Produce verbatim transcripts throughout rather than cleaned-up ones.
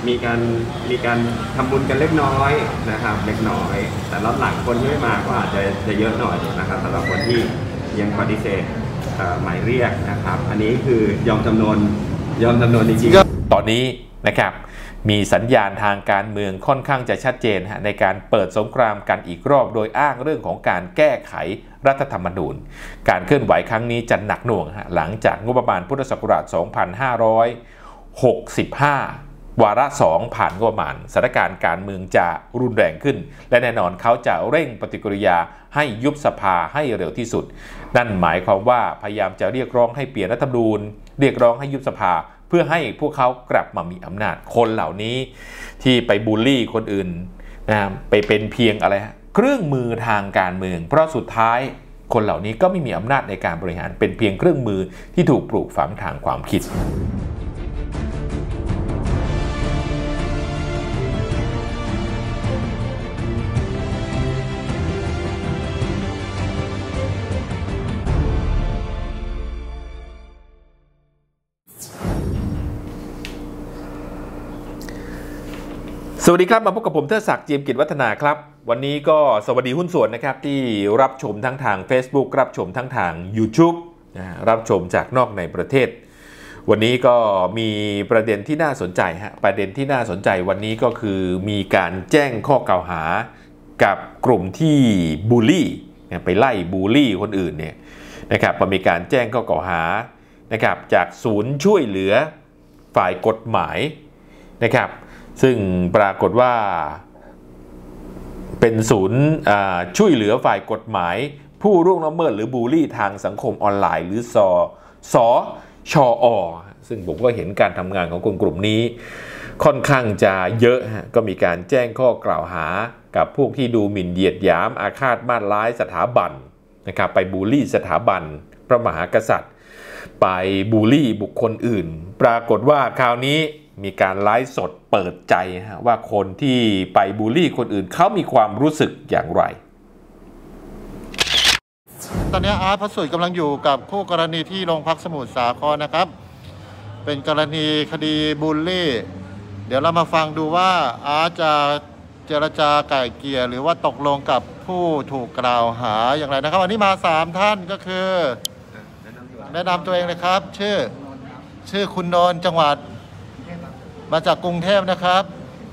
มีการมีการทำบุญกันเล็กน้อยนะครับเล็กน้อยแต่รอบหลังคนที่ไม่มาก็อาจจะจะเยอะหน่อยนะครับสำหรับคนที่ยังปฏิเสธหมายเรียกนะครับอันนี้คือยอมจำนวนยอมจำนวนจริงๆตอนนี้นะครับมีสัญญาณทางการเมืองค่อนข้างจะชัดเจนในการเปิดสงครามกันอีกรอบโดยอ้างเรื่องของการแก้ไขรัฐธรรมนูญการเคลื่อนไหวครั้งนี้จะหนักหน่วงหลังจากงบประมาณพุทธศักราช สองพันห้าร้อยหกสิบห้า วาระสองผ่านงบประมาณสถานการณ์การเมืองจะรุนแรงขึ้นและแน่นอนเขาจะเร่งปฏิกิริยาให้ยุบสภาให้เร็วที่สุดนั่นหมายความว่าพยายามจะเรียกร้องให้เปลี่ยนรัฐธรรมนูญเรียกร้องให้ยุบสภาเพื่อให้พวกเขากลับมามีอำนาจคนเหล่านี้ที่ไปบูลลี่คนอื่นนะไปเป็นเพียงอะไรเครื่องมือทางการเมืองเพราะสุดท้ายคนเหล่านี้ก็ไม่มีอำนาจในการบริหารเป็นเพียงเครื่องมือที่ถูกปลูกฝังทางความคิดสวัสดีครับมาพบกับผมเทิดศักดิ์ เจียมกิจวัฒนาครับวันนี้ก็สวัสดีหุ้นส่วนนะครับที่รับชมทั้งทาง Facebook รับชมทั้งทาง YouTube นะรับชมจากนอกในประเทศวันนี้ก็มีประเด็นที่น่าสนใจฮะประเด็นที่น่าสนใจวันนี้ก็คือมีการแจ้งข้อกล่าวหากับกลุ่มที่บูลลี่ไปไล่บูลลี่คนอื่นเนี่ยนะครับมีการแจ้งข้อกล่าวหานะครับจากศูนย์ช่วยเหลือฝ่ายกฎหมายนะครับซึ่งปรากฏว่าเป็นศูนย์ช่วยเหลือฝ่ายกฎหมายผู้ร่วงละเมิดหรือบูลลี่ทางสังคมออนไลน์หรือสสชอซึ่งผมก็เห็นการทำงานของกลุ่มกลุ่มนี้ค่อนข้างจะเยอะก็มีการแจ้งข้อกล่าวหากับพวกที่ดูหมิ่นเหยียดหยามอาฆาตมาตร้ายสถาบันนะครับไปบูลลี่สถาบันพระมหากษัตริย์ไปบูลลี่บุคคลอื่นปรากฏว่าคราวนี้มีการไลฟ์สดเปิดใจว่าคนที่ไปบูลลี่คนอื่นเขามีความรู้สึกอย่างไรตอนนี้อาร์ตพระสุดกำลังอยู่กับคู่กรณีที่โรงพักสมุทรสาครนะครับเป็นกรณีคดีบูลลี่เดี๋ยวเรามาฟังดูว่าอาร์ตจะเจรจาไก่เกลี่ยหรือว่าตกลงกับผู้ถูกกล่าวหาอย่างไรนะครับวันนี้มาสามท่านก็คือแนะนำตัวเองเลยครับชื่อชื่อคุณนนท์จังหวัดมาจากกรุงเทพนะครับ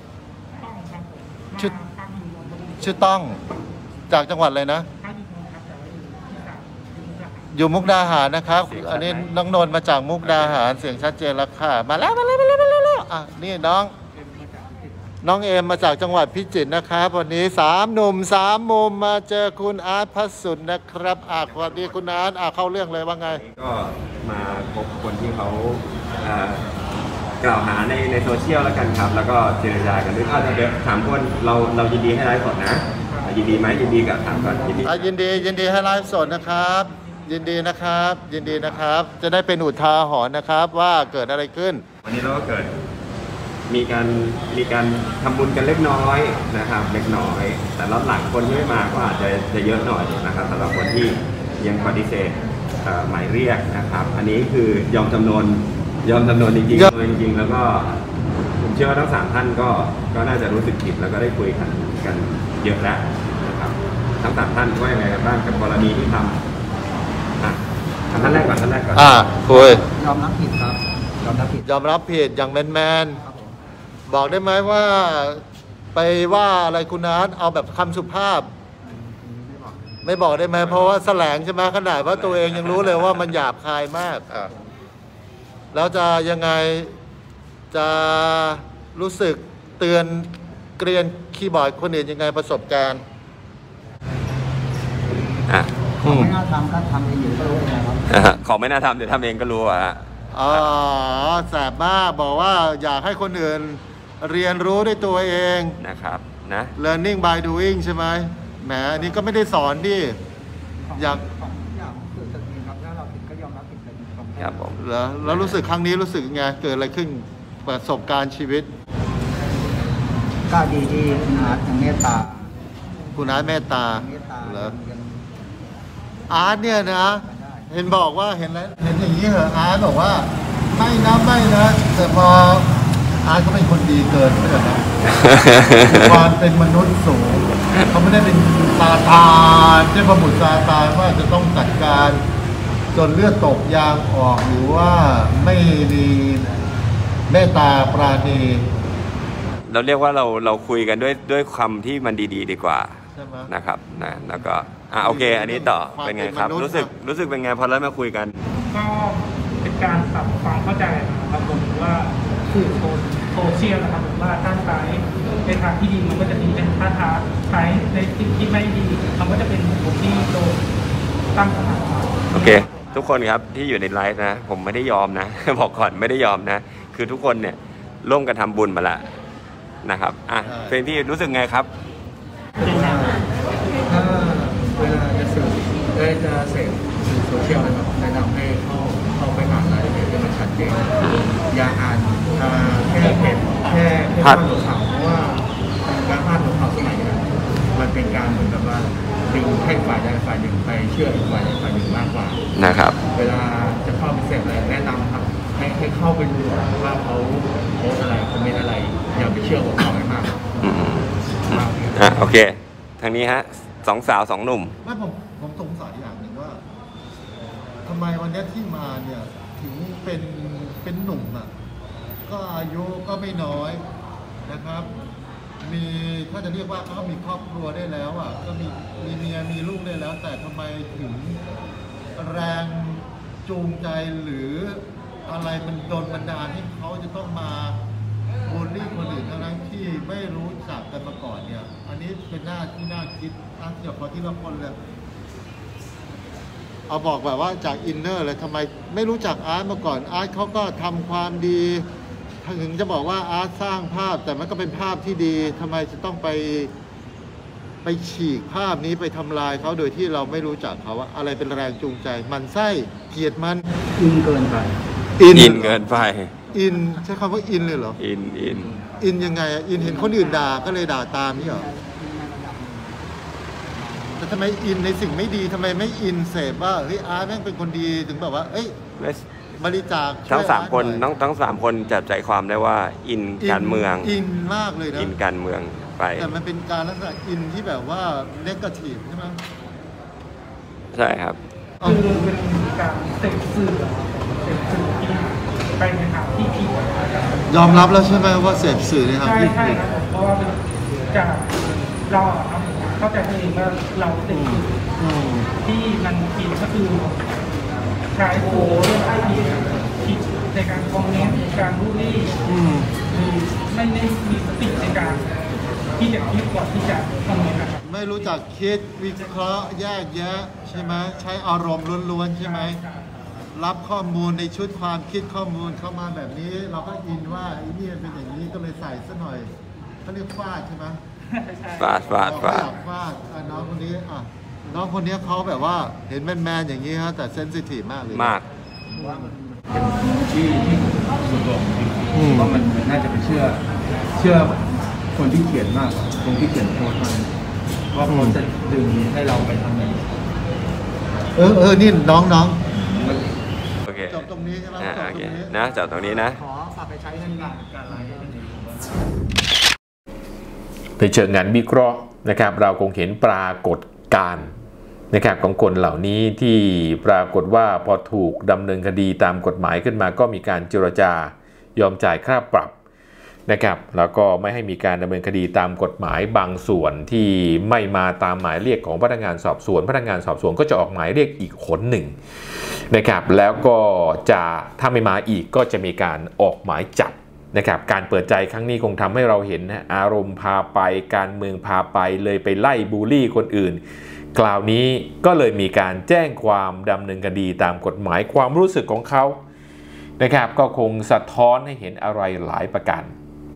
ชื่อชื่อต้องจากจังหวัดอะไรนะอยู่มุกดาหารนะครับอันนี้น้องนนท์มาจากมุกดาหารเสียงชัดเจนแล้วค่ะมาแล้วมาแล้วมาแล้วมาแล้วอ่ะนี่น้องน้องเอ็มมาจากจังหวัดพิจิตรนะครับวันนี้สามหนุ่มสามมุมมาเจอคุณอาร์ตพระสุดนะครับอ่ะสวัสดีคุณอาร์ตอ่ะเข้าเรื่องเลยว่าไงก็มาพบคนที่เขากล่าวหาในในโซเชียลแล้วกันครับแล้วก็เจรจากันด้วยถ้าจะถามคนเราเรายินดีให้ไลฟ์สดนะยินดีไหมยินดีกับถามก่อนยินดียินดียินดีให้ไลฟ์สดนะครับยินดีนะครับยินดีนะครับจะได้เป็นอุทาหรณ์นะครับว่าเกิดอะไรขึ้นวันนี้เราก็เกิดมีการมีการทำบุญกันเล็กน้อยนะครับเล็กน้อยแต่รอบหลังคนที่ไม่มาก็อาจจะจะเยอะหน่อยนะครับสำหรับคนที่ยังปฏิเสธหมายเรียกนะครับอันนี้คือยอมจำนวนยอมจำนวนจริงๆจริงๆแล้วก็ผมเชื่อว่าทั้งสามท่านก็ก็น่าจะรู้สึกผิดแล้วก็ได้คุยกันกันเยอะแล้วนะครับทั้งสามท่านว่ายังไงกันบ้างกับกรณีที่ทำอ่ะท่านแรกก่อนท่านแรกก่อนอ่าคุยยอมรับผิดครับยอมรับผิดยอมรับผิดอย่างแมนแมนบอกได้ไหมว่าไปว่าอะไรคุณนัทเอาแบบคำสุภาพไม่บอกได้ไหมเพราะว่าแสลงใช่ไหมขนาดว่าตัวเองยังรู้เลยว่ามันหยาบคายมากแล้วจะยังไงจะรู้สึกเตือนเกรียนคีย์บอร์ดคนอื่นยังไงประสบการณ์อ่ะของไม่น่าทำก็ทำเองอยู่ก็รู้เองครับของไม่น่าทำเดี๋ยวทำเองก็รู้อ่ะอ๋อแสบมากบอกว่าอยากให้คนอื่นเรียนรู้ด้วยตัวเองนะครับนะ learning by doing ใช่ไหมแหมอันนี้ก็ไม่ได้สอนดิอยากครับผมแล้วแล้วรู้สึกครั้งนี้รู้สึกไงเกิดอะไรขึ้นประสบการณ์ชีวิตก็ดีที่คุณอาร์ตยังเมตตาคุณอาร์ตเมตตาเหรออาร์ตเนี่ยนะเห็นบอกว่าเห็นแล้วเห็นอย่างนี้เหรออาร์ตบอกว่าไม่นะไม่นะแต่พออาร์ตเขาเป็นคนดีเกินไม่ใช่ไหม ความเป็นมนุษย์สูงเขาไม่ได้เป็นซาตานเจ้าพระบุตรซาตานว่าจะต้องจัดการจนเลือดตกยางออกหรือว่าไม่มีเมตตาปราณีเราเรียกว่าเราเราคุยกันด้วยด้วยคำที่มันดีๆ ดีกว่าใช่ไหมนะครับนะแล้วก็อ่ะโอเค อันนี้ต่อเป็นไงครับ รู้สึกรู้สึกเป็นไงพอแล้วมาคุยกันก็เป็นการปรับความเข้าใจนะครับผมว่าสื่อโซเชียลนะครับผมว่าถ้าใช้ในทางที่ดีมันก็จะดีแต่ถ้าใช้ในสิ่งที่ไม่ดีมันก็จะเป็นผลที่โดนตั้งคำถามโอเค ทุกคนครับที่อยู่ในไลฟ์นะ ผมไม่ได้ยอมนะ บอกก่อนไม่ได้ยอมนะ คือทุกคนเนี่ยร่วมกันทำบุญมาแล้วนะครับอ่ะเฟรนพี่รู้สึกไงครับถ้าเวลาจะสื่อได้จะเสพสื่อโซเชียลนะครับแนะนำให้เข้าเข้าไปอ่านรายละเอียดให้มันชัดเจนอย่าอ่านอ่าแค่เพจแค่แค่พาดหัวข่าวเพราะว่าการพาดหัวข่าวสมัยนี้มันเป็นการเหมือนกับว่าดึงให้ฝ่ายใดฝ่ายหนึ่งไปเชื่ออีกฝ่ายใดฝ่ายหนึ่งมากกว่านะครับเวลาจะเข้าไปเสพอะไรแนะนำครับให้ให้เข้าไปดูว่าเขาโพสอะไรคอมเมนต์อะไรอย่าไปเชื่อหัวข่าวให้มากอืมมากอ่ะโอเค ทางนี้ฮะสองสาวสองหนุ่มไม่ผมผมสงสัยอย่างหนึ่งว่าทำไมวันนี้ที่มาเนี่ยถึงเป็นเป็นหนุ่มอ่ะก็อายุก็ไม่น้อยนะครับ มีถ้าจะเรียกว่าเขาก็มีครอบครัวได้แล้วอ่ะก็มีมีเมียมีลูกได้แล้ว แต่ทำไมถึงแรงจูงใจหรืออะไรมันโดนบันดาลให้เขาจะต้องมาบูลลี่คนอื่นทั้งที่ไม่รู้จักกันมาก่อนเนี่ย อันนี้เป็นหน้าที่น่าคิดน่าเกี่ยวกับที่ละคนเลยเอาบอกแบบว่าจากอินเนอร์เลยทำไมไม่รู้จักอาร์ตมาก่อนอาร์ตเขาก็ทำความดีถึงจะบอกว่าอาร์ตสร้างภาพแต่มันก็เป็นภาพที่ดีทำไมจะต้องไปไปฉีกภาพนี้ไปทำลายเขาโดยที่เราไม่รู้จักเขาว่าอะไรเป็นแรงจูงใจมันไส้เกลียดมันอินเกินไปอินเกินไปอินใช้คำว่าอินเลยเหรออินอินอินยังไงอะอินเห็นคนอื่นด่าก็เลยด่าตามนี่เหรอแต่ทำไมอินในสิ่งไม่ดีทำไมไม่อินเสพว่าเฮ้ยอาร์ตแม่งเป็นคนดีถึงแบบว่าเอ้ยบริจาคทั้งสามคนช่วยทั้งทั้งสามคนจับใจความได้ว่า อินการเมืองอินมากเลยนะอินการเมืองไปแต่มันเป็นการลักษณะอินที่แบบว่าเนกาทีฟใช่ไหมใช่ครับคือเป็นการเสพสื่อเสพสื่อที่ไปในทางที่ผิดยอมรับแล้วใช่ไหมว่าเสพสื่อในทางใช่ที่ใช่ผิดครับผมเพราะว่าเป็นจากเราอะครับเข้าใจตัวเองว่าเราเสพสื่ออืมที่มันผิดก็คือใช้โค้ดไอพีผิดในการคอมเมนต์การบูลลี่อืมคือไม่ได้มีสติในการที่จะคิดก่อนที่จะคอมเมนต์นะครับไม่รู้จักคิดวิเคราะห์แยกแยะใช่ไหมใช้อารมณ์ล้วนๆใช่ไหมรับข้อมูลในชุดความคิดข้อมูลเข้ามาแบบนี้ เราก็อินว่าไอ้นี่เป็นอย่างนี้ก็เลยใส่ซะหน่อยเขาเรียกฟาดใช่ไหมฟาดฟาดฟาดอยกฟาดอ่ะน้องคนนี้อ่ะน้องคนนี้เขาแบบว่าเห็นแมนๆอย่างนี้ฮะแต่เซนซิทีฟมากเลยมากว่ามันเป็นที่ที่ส่วนตัวผมจริงอืมว่ามันน่าจะไปเชื่อ เชื่อคนที่เขียนมากกว่าคนที่เขียนโพสต์มันว่าเขาจะดึงให้เราไปทำอะไรเออเออนี่น้องน้องโอเคจบตรงนี้ใช่ไหมอ่าจบโอตรเคงนี้นะจบตรงนี้นะขอฝากไปใช้ในการการไลฟ์ในเชิงงานวิเคราะห์นะครับเราคงเห็นปรากฏการณ์นะครับของคนเหล่านี้ที่ปรากฏว่าพอถูกดำเนินคดีตามกฎหมายขึ้นมาก็มีการเจรจายอมจ่ายค่าปรับนะครับแล้วก็ไม่ให้มีการดำเนินคดีตามกฎหมายบางส่วนที่ไม่มาตามหมายเรียกของพนักงานสอบสวนพนักงานสอบสวนก็จะออกหมายเรียกอีกคนหนึ่งนะครับแล้วก็จะถ้าไม่มาอีกก็จะมีการออกหมายจับนะครับการเปิดใจครั้งนี้คงทำให้เราเห็นนะอารมณ์พาไปการเมืองพาไปเลยไปไล่บูลลี่คนอื่นคราวนี้ก็เลยมีการแจ้งความดำเนินคดีตามกฎหมายความรู้สึกของเขานะครับก็คงสะท้อนให้เห็นอะไรหลายประการ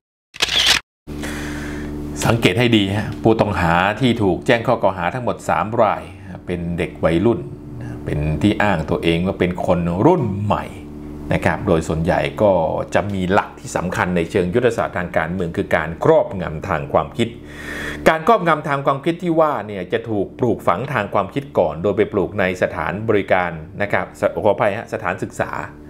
สังเกตให้ดีฮะผู้ต้องหาที่ถูกแจ้งข้อกล่าวหาทั้งหมดสามรายเป็นเด็กวัยรุ่นเป็นที่อ้างตัวเองว่าเป็นคนรุ่นใหม่นะครับโดยส่วนใหญ่ก็จะมีหลักที่สำคัญในเชิงยุทธศาสตร์ทางการเมืองคือการครอบงำทางความคิดการครอบงำทางความคิดที่ว่าเนี่ยจะถูกปลูกฝังทางความคิดก่อนโดยไปปลูกในสถานบริการนะครับขออภัยฮะสถานศึกษา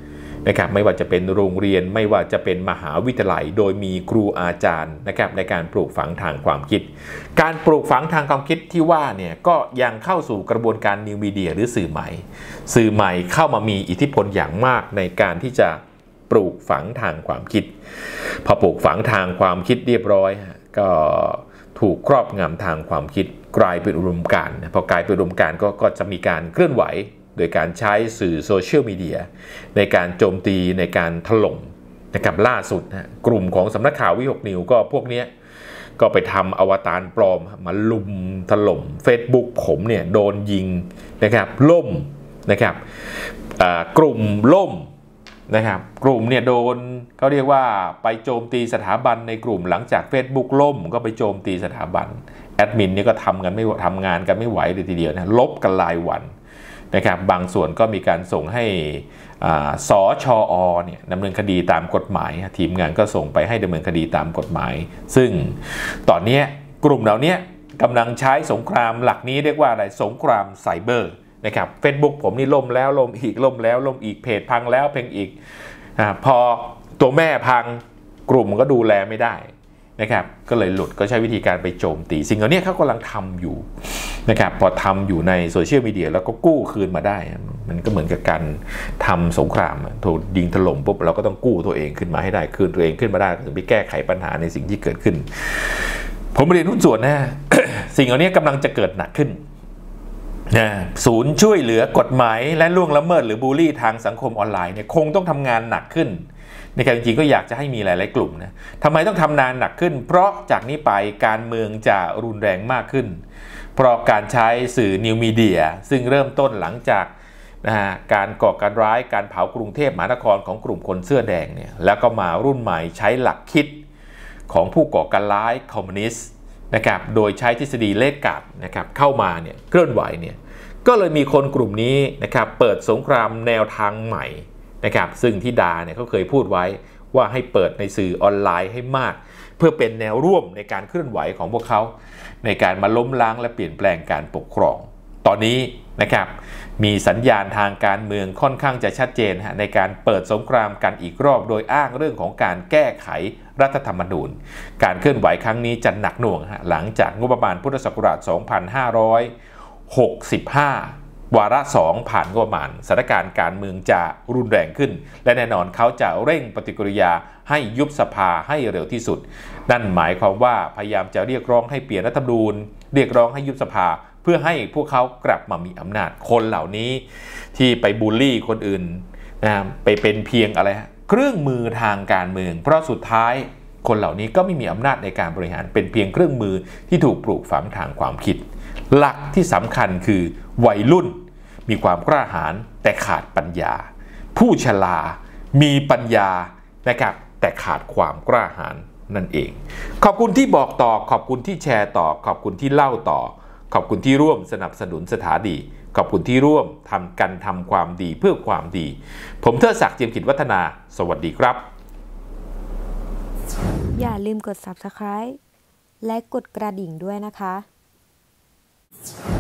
นะครับไม่ว่าจะเป็นโรงเรียนไม่ว่าจะเป็นมหาวิทยาลัยโดยมีครูอาจารย์นะครับในการปลูกฝังทางความคิดการปลูกฝังทางความคิดที่ว่าเนี่ยก็ยังเข้าสู่กระบวนการนิวมีเดียหรือสื่อใหม่สื่อใหม่เข้ามามีอิทธิพลอย่างมากในการที่จะปลูกฝังทางความคิดพอปลูกฝังทางความคิดเรียบร้อยก็ถูกครอบงำทางความคิดกลายเป็นอุดมการณ์พอกลายเป็นอุดมการณ์ก็ก็จะมีการเคลื่อนไหวโดยการใช้สื่อโซเชียลมีเดียในการโจมตีในการถล่มนะครับล่าสุดนะกลุ่มของสำนักข่าววิหกนิวก็พวกนี้ก็ไปทำอวตารปลอมมาลุมถล่ม Facebook ผมเนี่ยโดนยิงนะครับล่มนะครับกลุ่มล่มนะครับกลุ่มเนี่ยโดนเขาเรียกว่าไปโจมตีสถาบันในกลุ่มหลังจาก Facebook ล่มก็ไปโจมตีสถาบันแอดมินนี่ก็ทำกันไม่ทำงานกันไม่ไหวเลยทีเดียวนะลบกันรายวันนะครับบางส่วนก็มีการส่งให้สชอเนี่ยดำเนินคดีตามกฎหมายทีมงานก็ส่งไปให้ดำเนินคดีตามกฎหมายซึ่งตอนนี้กลุ่มเหล่านี้กำลังใช้สงครามหลักนี้เรียกว่าอะไรสงครามไซเบอร์นะครับ Facebook ผมนี่ล่มแล้วล่มอีกล่มแล้วล่มอีกเพจพังแล้วเพงอีกอ่าพอตัวแม่พังกลุ่มก็ดูแลไม่ได้นะครับก็เลยหลุดก็ใช้วิธีการไปโจมตีสิ่งเหล่านี้เขากำลังทำอยู่นะครับพอทำอยู่ในโซเชียลมีเดียแล้วก็กู้คืนมาได้มันก็เหมือนกับการทำสงครามถูกยิงถล่มปุ๊บเราก็ต้องกู้ตัวเองขึ้นมาให้ได้คืนตัวเองขึ้นมาได้ถึงไปแก้ไขปัญหาในสิ่งที่เกิดขึ้นผมเรียนหุ้นส่วนนะ สิ่งเหล่านี้กำลังจะเกิดหนักขึ้นศูนย์ช่วยเหลือกฎหมายและล่วงละเมิดหรือบูลลี่ทางสังคมออนไลน์เนี่ยคงต้องทำงานหนักขึ้นในการจริงๆก็อยากจะให้มีหลายๆกลุ่มนะทำไมต้องทำงานหนักขึ้นเพราะจากนี้ไปการเมืองจะรุนแรงมากขึ้นเพราะการใช้สื่อนิวมีเดียซึ่งเริ่มต้นหลังจากนะฮะการก่อการร้ายการเผากรุงเทพมหานครของกลุ่มคนเสื้อแดงเนี่ยแล้วก็มารุ่นใหม่ใช้หลักคิดของผู้ก่อการร้ายคอมมิวนิสต์นะครับโดยใช้ทฤษฎีเลขกลับนะครับเข้ามาเนี่ยเคลื่อนไหวเนี่ยก็เลยมีคนกลุ่มนี้นะครับเปิดสงครามแนวทางใหม่นะครับซึ่งที่ดาเนี่ยเขาเคยพูดไว้ว่าให้เปิดในสื่อออนไลน์ให้มากเพื่อเป็นแนวร่วมในการเคลื่อนไหวของพวกเขาในการมาล้มล้างและเปลี่ยนแปลงการปกครองตอนนี้นะครับมีสัญญาณทางการเมืองค่อนข้างจะชัดเจนในการเปิดสงครามกันอีกรอบโดยอ้างเรื่องของการแก้ไขรัฐธรรมนูญการเคลื่อนไหวครั้งนี้จะหนักหน่วงหลังจากงบประมาณพุทธศักราชสองพันห้าร้อยหกสิบห้าวาระสองผ่านงบประมาณสถานการณ์การเมืองจะรุนแรงขึ้นและแน่นอนเขาจะเร่งปฏิกิริยาให้ยุบสภาให้เร็วที่สุดนั่นหมายความว่าพยายามจะเรียกร้องให้เปลี่ยนรัฐธรรมนูญเรียกร้องให้ยุบสภาเพื่อให้พวกเขากลับมามีอำนาจคนเหล่านี้ที่ไปบูลลี่คนอื่นนะไปเป็นเพียงอะไรเครื่องมือทางการเมืองเพราะสุดท้ายคนเหล่านี้ก็ไม่มีอำนาจในการบริหารเป็นเพียงเครื่องมือที่ถูกปลูกฝังทางความคิดหลักที่สำคัญคือวัยรุ่นมีความกล้าหาญแต่ขาดปัญญาผู้ชรามีปัญญานะครับแต่ขาดความกล้าหาญนั่นเองขอบคุณที่บอกต่อขอบคุณที่แชร์ต่อขอบคุณที่เล่าต่อขอบคุณที่ร่วมสนับสนุนสถานีขอบคุณที่ร่วมทำกันทำความดีเพื่อความดีผมเทิดศักดิ์ เจียมกิจวัฒนาสวัสดีครับอย่าลืมกด ซับสไครบ์ และกดกระดิ่งด้วยนะคะ